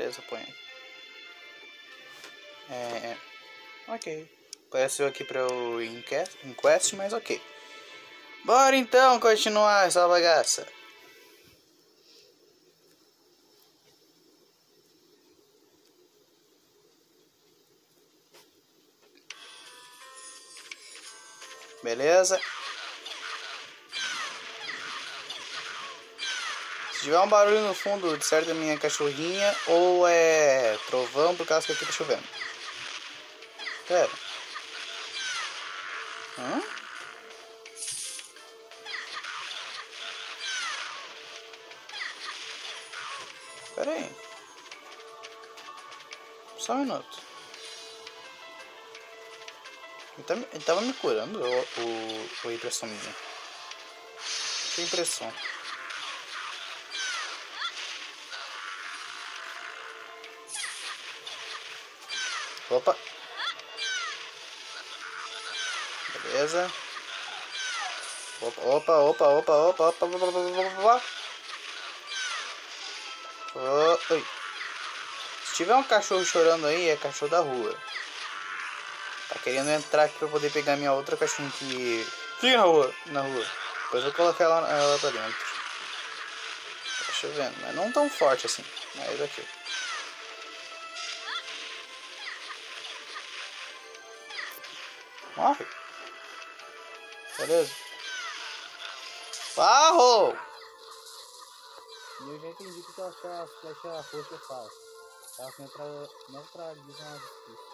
Beleza, põe. Ok. Apareceu aqui pra eu ir em quest, mas ok. Bora então continuar essa bagaça. Beleza? Se tiver um barulho no fundo, de certo é minha cachorrinha ou é trovão por causa que aqui tá chovendo. Pera. Hã? Pera aí. Só um minuto. Ele tava me curando ou impressão minha? Que impressão. Opa. Beleza. Opa. Oi. Se tiver um cachorro chorando aí, é cachorro da rua. Tá querendo entrar aqui pra poder pegar minha outra cachorrinha que fica na rua. Depois eu vou colocar ela pra dentro. Tá chovendo, mas não tão forte assim. Mas aqui. Morre. Beleza. Barro! Eu já entendi que aquela flecha roxa é falsa. Ela foi neutralizar uma justiça.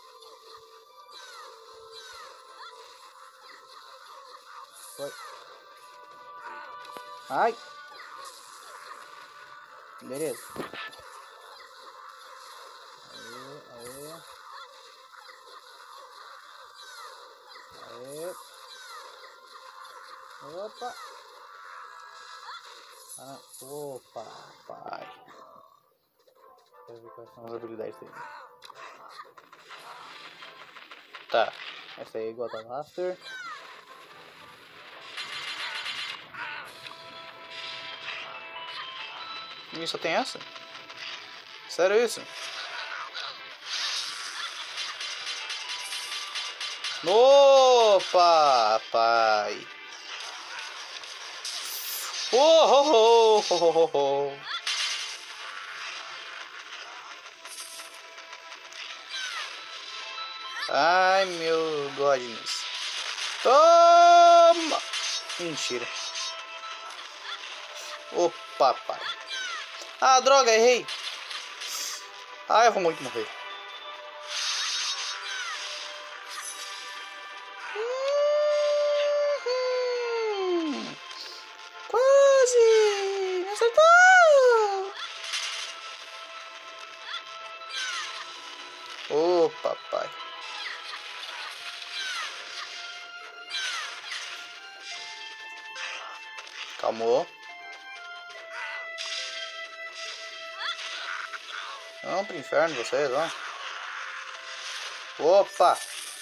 Foi. Ai! Beleza. Aê. Opa! Opa, pai. Quero ver quais são as habilidades dele. Tá. Essa aí é igual a da Master. E só tem essa? Sério isso? Opa, pai. Oh. Ai, meu godness. Toma! Mentira. Opa, pai. Ah, droga, errei. Ah, eu vou muito morrer. Quase! Me acertou! Ô, papai. Calmou. Vamos pro inferno vocês, ó. Opa!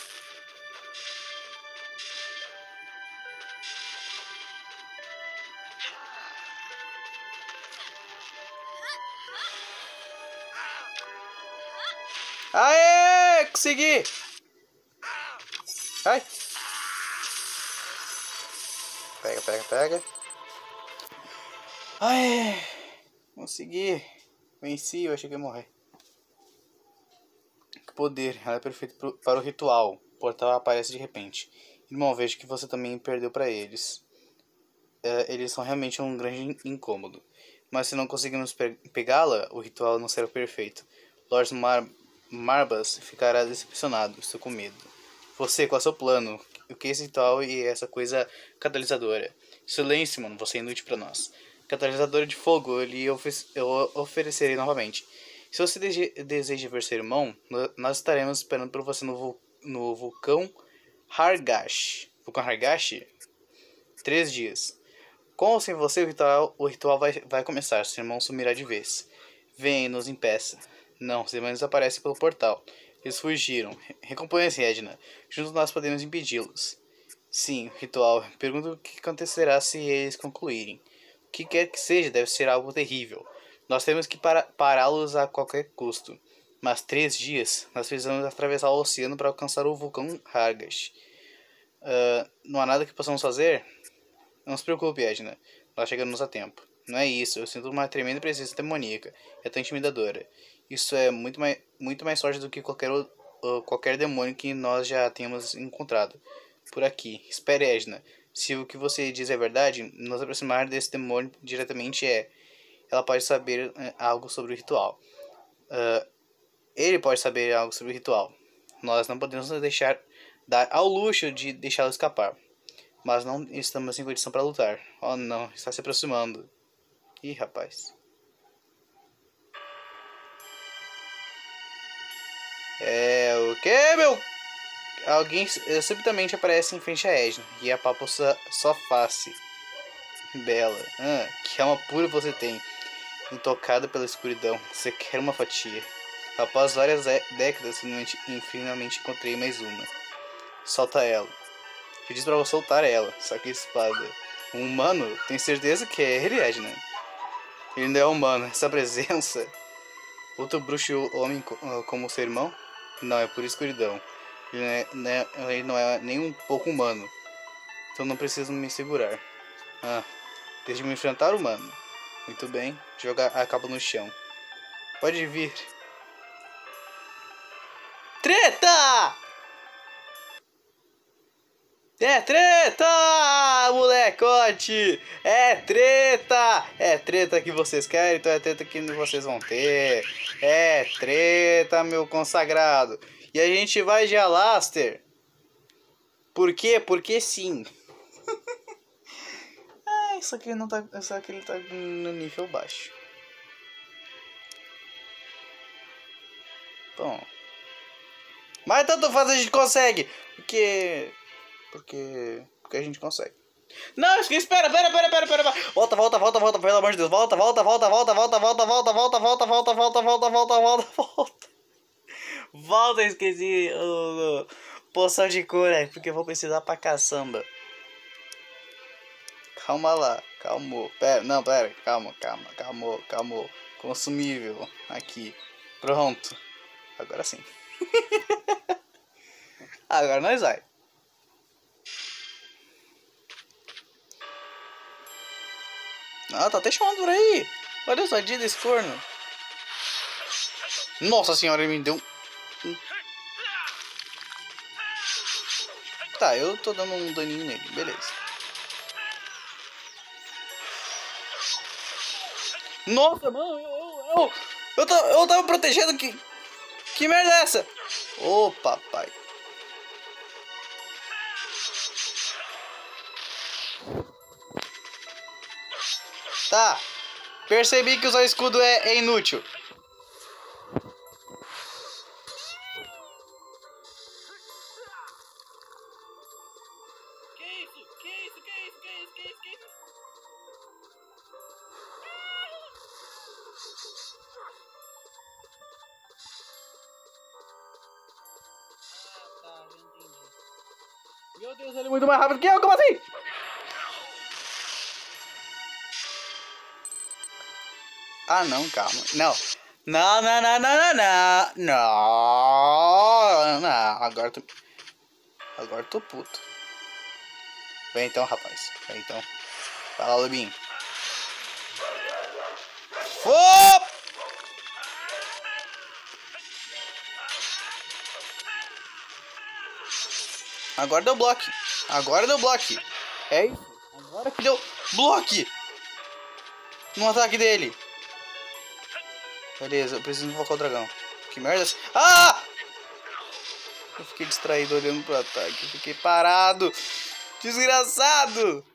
Aê! Consegui! Ai! Pega. Ai! Consegui! Venci, eu achei que ia morrer. Que poder! Ela é perfeita para o ritual. O portal aparece de repente. Irmão, vejo que você também perdeu para eles. Eles são realmente um grande incômodo. Mas se não conseguirmos pegá-la, o ritual não será perfeito. Lord Marbas ficará decepcionado. Estou com medo. Você, qual é o seu plano? O que é esse ritual e essa coisa catalisadora? Silêncio, mano. Você é inútil para nós. Catalisadora de fogo, eu oferecerei novamente. Se você deseja ver seu irmão, nós estaremos esperando por você no vulcão Hargash. Vulcão Hargash? 3 dias. Com ou sem você, o ritual vai começar. Seu irmão sumirá de vez. Vem, nos impeça. Não, seus irmãos aparecem pelo portal. Eles fugiram. Recomponha-se, Edna. Juntos nós podemos impedi-los. Sim, ritual. Pergunto o que acontecerá se eles concluírem. O que quer que seja, deve ser algo terrível. Nós temos que pará-los a qualquer custo. Mas 3 dias, nós precisamos atravessar o oceano para alcançar o vulcão Hargash. Não há nada que possamos fazer? Não se preocupe, Edna. Nós chegamos a tempo. Não é isso, eu sinto uma tremenda presença demoníaca. É tão intimidadora. Isso é muito mais forte do que qualquer demônio que nós já tenhamos encontrado por aqui. Espere, Edna. Se o que você diz é verdade, nos aproximar desse demônio diretamente ela pode saber algo sobre o ritual. Ele pode saber algo sobre o ritual. Nós não podemos dar ao luxo de deixá-lo escapar. Mas não estamos em condição para lutar. Oh não, está se aproximando. Ih, rapaz. O que, meu? Alguém subitamente aparece em frente a Edna e apalpa sua face. Bela. Que alma pura você tem. Intocada pela escuridão. Você quer uma fatia. Após várias décadas, finalmente encontrei mais uma. Solta ela. Eu disse pra você soltar ela. Saque a espada. Um humano? Tem certeza que é ele, Edna? Ele não é humano. Essa presença... Outro bruxo homem como seu irmão? Não, é por escuridão. Ele não é nem um pouco humano. Então não preciso me segurar. Deixe me enfrentar, humano. Muito bem. Joga a capa no chão. Pode vir. Treta! É treta, molecote! É treta! É treta que vocês querem, então é treta que vocês vão ter. É treta, meu consagrado. E a gente vai de Alaster. Por quê? Porque sim. Isso aqui não tá. Isso aqui ele tá no nível baixo. Bom. Mas tanto faz, a gente consegue. Porque a gente consegue. Não, espera. Volta, pelo amor de Deus. Volta. Volta, esqueci o poção de cura, porque eu vou precisar pra caçamba. Calma lá, calmou. Pera, calmou. Consumível, aqui. Pronto. Agora sim. Agora nós vai. Tá até chamando por aí. Olha só, dia desse corno. Nossa senhora, ele me deu Tá, eu tô dando um daninho nele, beleza. Nossa, mano, eu tava protegendo que merda é essa? Ô, papai. Tá, percebi que usar escudo é inútil. Que isso? Tá, já entendi. Meu Deus, ele é muito mais rápido que eu, como assim? Ah, não, calma. Não. Não. Agora eu tô puto. Vem então, rapaz. Vem então. Vai lá, Lobinho. Agora deu bloco. É isso. Agora que deu bloco no ataque dele. Beleza, eu preciso invocar o dragão. Que merda. Ah! Eu fiquei distraído olhando pro ataque. Eu fiquei parado. Desgraçado.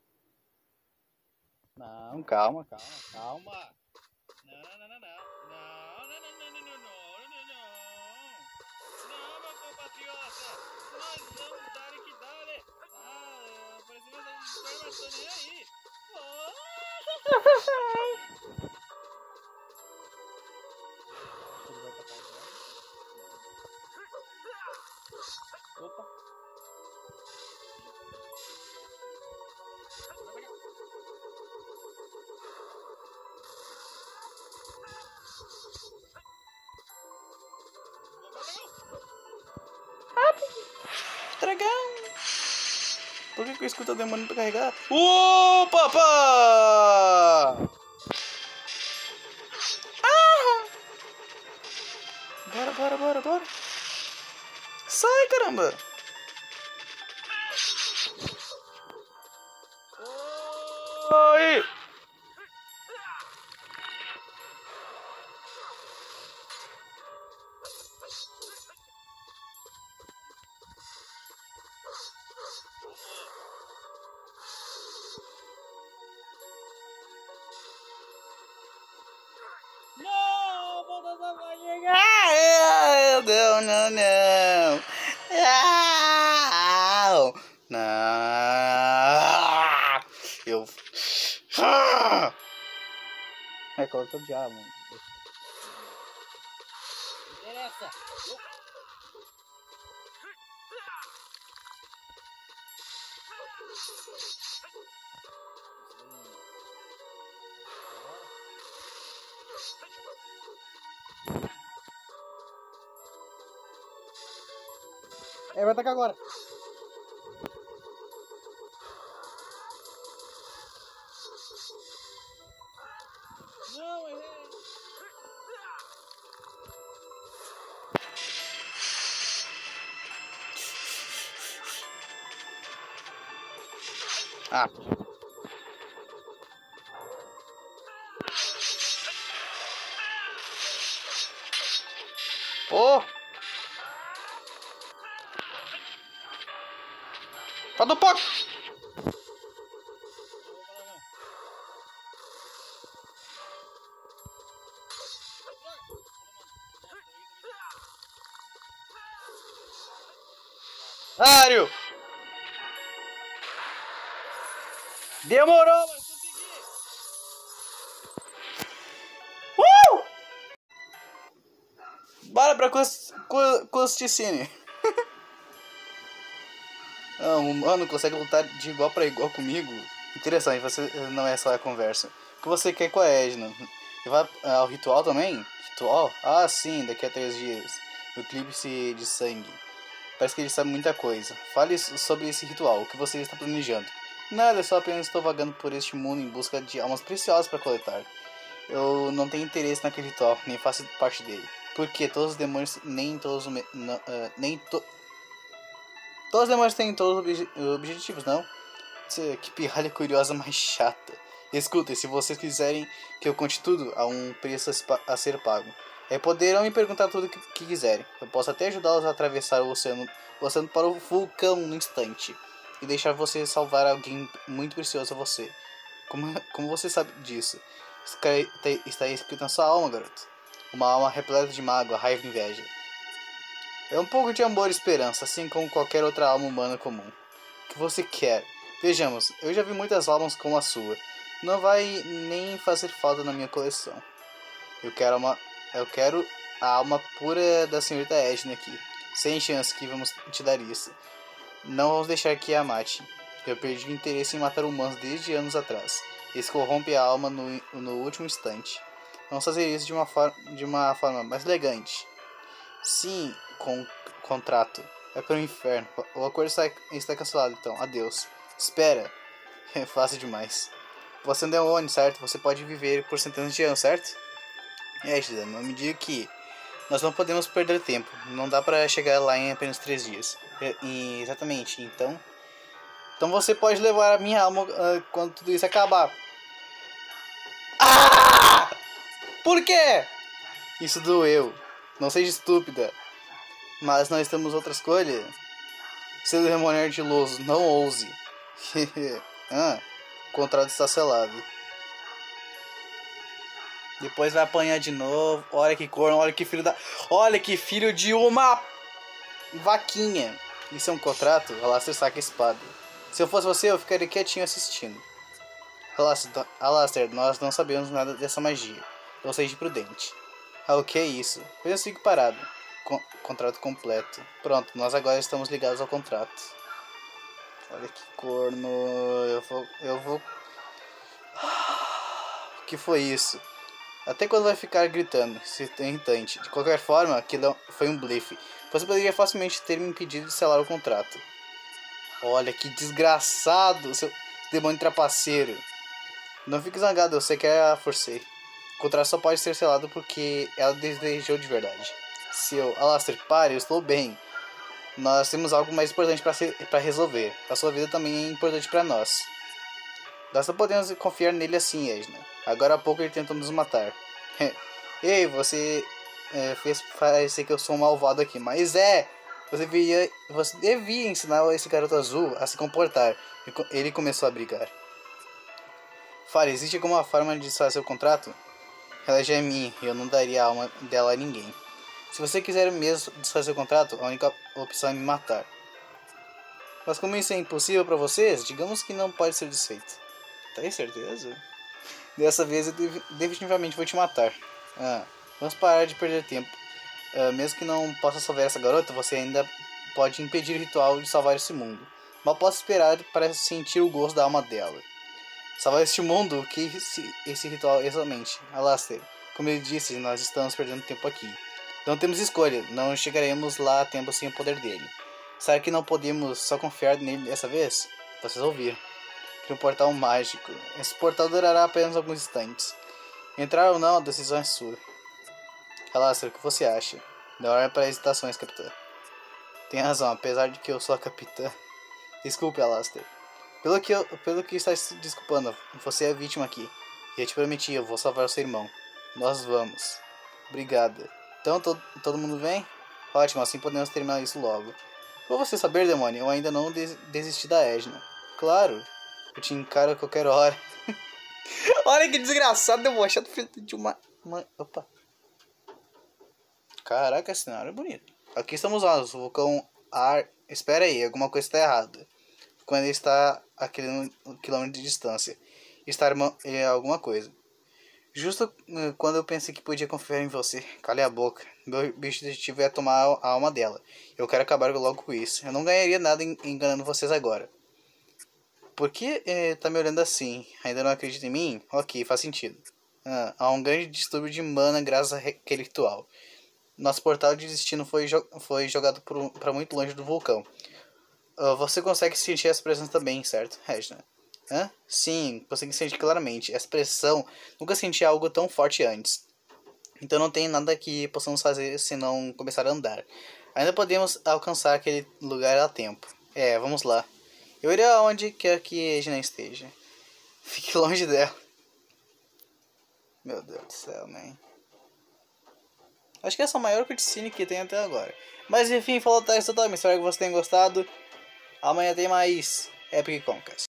Não, calma. Não, meu compatriota. Nós vamos dar e que dale. Parece que nós estamos nem aí. Opa. que eu escuto o demônio pra carregar. Papá! Bora. Sai, caramba! Oi! Não, volta vai chegar. Não. Não. Eu. É que eu tô de mano. Interessa. É, vai atacar agora. Não, errei. Ah. Pô! Pra do pouco! Ário! Demorou, mas consegui! Bora pra Custicine. Um humano consegue lutar de igual pra igual comigo? Interessante, você não é só a conversa. O que você quer com a Edna? Vai ao ritual também? Ritual? Ah, sim, daqui a 3 dias. O eclipse de sangue. Parece que ele sabe muita coisa. Fale sobre esse ritual, o que você está planejando. Nada, só apenas estou vagando por este mundo em busca de almas preciosas para coletar. Eu não tenho interesse naquele ritual, nem faço parte dele. Porque todos os demônios, nem todos os... Todos os demônios têm todos os objetivos, não? Que pirralha curiosa mais chata. Escutem, se vocês quiserem que eu conte tudo, há um preço a ser pago. Poderão me perguntar tudo o que quiserem. Eu posso até ajudá-los a atravessar o oceano para o vulcão no instante. E deixar você salvar alguém muito precioso a você. Como você sabe disso? Está escrito na sua alma, garoto. Uma alma repleta de mágoa, raiva e inveja. É um pouco de amor e esperança, assim como qualquer outra alma humana comum. O que você quer? Vejamos, eu já vi muitas almas como a sua. Não vai nem fazer falta na minha coleção. Eu quero a alma pura da senhorita Edna aqui. Sem chance que vamos te dar isso. Não vamos deixar que a mate. Eu perdi o interesse em matar humanos desde anos atrás. Isso corrompe a alma no último instante. Vamos fazer isso de uma forma mais elegante. Sim, com contrato. É para o inferno. O acordo está cancelado, então. Adeus. Espera. É fácil demais. Você é um demônio, certo? Você pode viver por centenas de anos, certo? Gida, não me diga que nós não podemos perder tempo. Não dá para chegar lá em apenas 3 dias. Exatamente. Então você pode levar a minha alma quando tudo isso acabar. Ah! Por quê? Isso doeu. Não seja estúpida. Mas nós temos outra escolha. Seu demônio ardiloso, não ouse. O contrato está selado. Depois vai apanhar de novo. Olha que corno, olha que filho da... Olha que filho de uma... vaquinha. Isso é um contrato? Alastair saca a espada. Se eu fosse você, eu ficaria quietinho assistindo. Alastair, nós não sabemos nada dessa magia. Eu seja prudente. Ah, o que é isso? Eu fico parado. Contrato completo. Pronto, nós agora estamos ligados ao contrato. Olha que corno. Eu vou... O que foi isso? Até quando vai ficar gritando? Se irritante. De qualquer forma, aquilo foi um blefe. Você poderia facilmente ter me impedido de selar o contrato. Olha que desgraçado, seu demônio trapaceiro. Não fique zangado, eu sei que a forcei. O contrato só pode ser selado porque ela desejou de verdade. Seu Alastair, pare, eu estou bem. Nós temos algo mais importante para resolver. A sua vida também é importante para nós. Nós não podemos confiar nele assim, Edna. Agora há pouco ele tentou nos matar. Ei, você fez parecer que eu sou um malvado aqui, mas você devia ensinar esse garoto azul a se comportar. Ele começou a brigar. Fale, existe alguma forma de desfazer o contrato? Ela já é minha e eu não daria a alma dela a ninguém. Se você quiser mesmo desfazer o contrato, a única opção é me matar. Mas como isso é impossível para vocês, digamos que não pode ser desfeito. Tem certeza? Dessa vez eu definitivamente vou te matar. Vamos parar de perder tempo. Mesmo que não possa salvar essa garota, você ainda pode impedir o ritual de salvar esse mundo. Mal posso esperar para sentir o gosto da alma dela. Salvar este mundo? O que esse ritual exatamente? Alastair, como ele disse, nós estamos perdendo tempo aqui. Não temos escolha, não chegaremos lá a tempo sem o poder dele. Será que não podemos só confiar nele dessa vez? Vocês ouviram. Cria um portal mágico. Esse portal durará apenas alguns instantes. Entrar ou não, a decisão é sua. Alastair, o que você acha? Não hora para hesitações, capitã. Tem razão, apesar de que eu sou a capitã. Desculpe, Alastair. Pelo que está se desculpando, você é a vítima aqui. E eu te prometi, eu vou salvar o seu irmão. Nós vamos. Obrigada. Então, todo mundo vem? Ótimo, assim podemos terminar isso logo. Pra você saber, demônio, eu ainda não desisti da Edna. Claro, eu te encaro a qualquer hora. Olha que desgraçado, debochado filho de uma... Opa. Caraca, esse cenário é bonito. Aqui estamos nós, o vulcão Ar... Espera aí, alguma coisa está errada. Quando ele está a quilômetro de distância. Está alguma coisa. Justo quando eu pensei que podia confiar em você. Cale a boca. Meu objetivo é tomar a alma dela. Eu quero acabar logo com isso. Eu não ganharia nada enganando vocês agora. Por que tá me olhando assim? Ainda não acredita em mim? Ok, faz sentido. Há um grande distúrbio de mana graças àquele ritual. Nosso portal de destino foi jogado para muito longe do vulcão. Você consegue sentir essa presença também, certo, Regina? Sim, consegui sentir claramente. Essa pressão, nunca senti algo tão forte antes. Então não tem nada que possamos fazer se não começar a andar. Ainda podemos alcançar aquele lugar a tempo. Vamos lá. Eu irei aonde quer que Regina esteja. Fique longe dela. Meu Deus do céu, man. Acho que essa é a maior cutscene que tem até agora. Mas enfim, falou, tá? Isso tá. Espero que você tenha gostado. Amanhã tem mais Epic Conquest.